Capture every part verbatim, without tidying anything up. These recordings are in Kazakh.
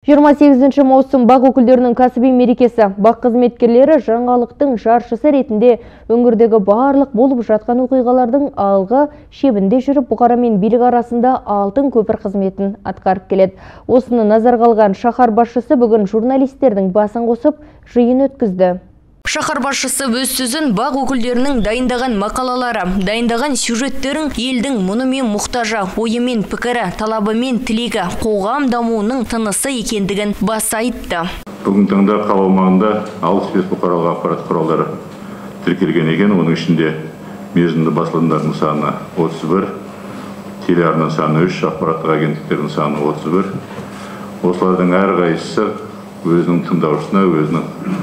жиырма сегізінші маусым бақ өкілдерінің кәсіби мерекесі. Бақ қызметкерлері жаңалықтың жаршысы ретінде өңірдегі барлық болып жатқан оқиғалардың алғы шебінде жүріп, бұқара мен билік арасында алтын көпір қызметін атқарып келеді. Осыны назарға алған шаһар басшысы бүгін журналистердің басын қосып жиын өткізді. Шаһар басшысы өз сөзін бақ өкілдерінің дайындаған мақалалары, дайындаған сюжеттерін елдің мұнымен мұқтажы, ойымен пікірі, талабымен тілегі, қоғам дамуының тынысы екендігін баса айтты. Бүгін таңда қала аумағында алпыс бес бұқаралық ақпарат құралдары тіркелген екен. Оның ішінде мерзімді басылымдардың саны отыз бір, телеарна саны үш, ақпараттық агенттіктердің саны отыз бір. Осылардың әрқайсысы өзінің тыңдаушысына, өзінің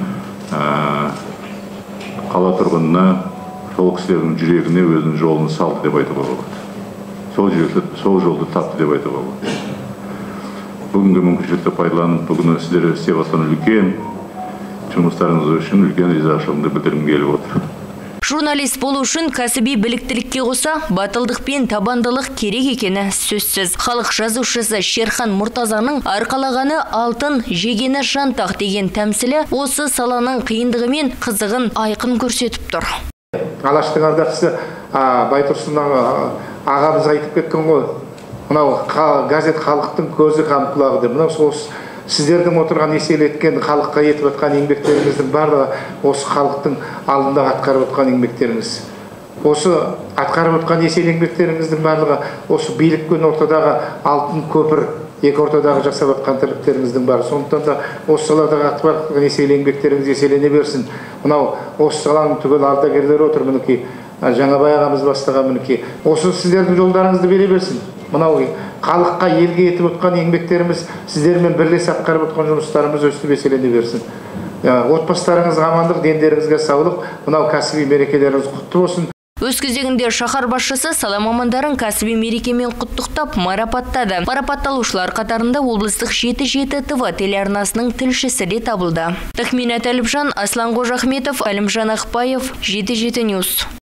қала тұрғынына, сол кісілердің жүрегіне өзінің жолын салды деп айтуға болады. Сол жүректі, сол жолды тапты деп айтуға болады. Бүгінгі мүмкіншілікті пайдаланып, бүгін сіздер істеп жатқан үлкен жұмыстарыңыз үшін үлкен ризашылығымды білдіргім келіп отыр. Журналист болу үшін кәсіби біліктілікке қоса батылдық пен табандылық керек екені сөзсіз. Халық жазушысы Шерхан Мұртазаның арқалағаны алтын, жегені жантақ деген тәмсілі осы саланың қиындығы мен қызығын айқын көрсетіп тұр. Алаштың ардақшысы Байтұрсын ағамыз айтып кеткен ғой, мынау газет халықтың көзі, қан құлағы деп. Мынау сол сіздердің отырған еселеткен халыққа етіп отқан еңбектеріңіздің барлығы осы халықтың алдында атқарып отқан еңбектеріңіз. Осы атқарып отқан есел еңбектеріңіздің барлығы осы билікпен ортадағы алтын көпір, екі ортадағы жасап отқан тірліктеріңіздің бары. Сондықтан да осы саладағы атқарып отқан есел еңбектеріңіз еселене берсін. Мынау осы саланың түгел ардагерлері отыр, мінекей Жаңабай ағамыз бастаған, мінекей осы сіздердің жолдарыңызды бере берсін. Мынау халыққа елге етіп отқан еңбектеріміз, сіздермен бірлесе атқарып отқан жұмыстарымыз өстіп еселене берсін. Отбасыларыңызға амандық, дендеріңізге саулық, мынау кәсіби мерекелеріңіз құтты болсын. Өз кезегінде шаһар басшысы сала мамандарын кәсіби мерекемен құттықтап марапаттады. Марапатталушылар қатарында облыстық жеті жеті ТВ телеарнасының тілшісі де табылды. Тахмина Әліпжан, Аслан Қожахметов, Әлімжан Ақпаев, жеті жеті Ньюс.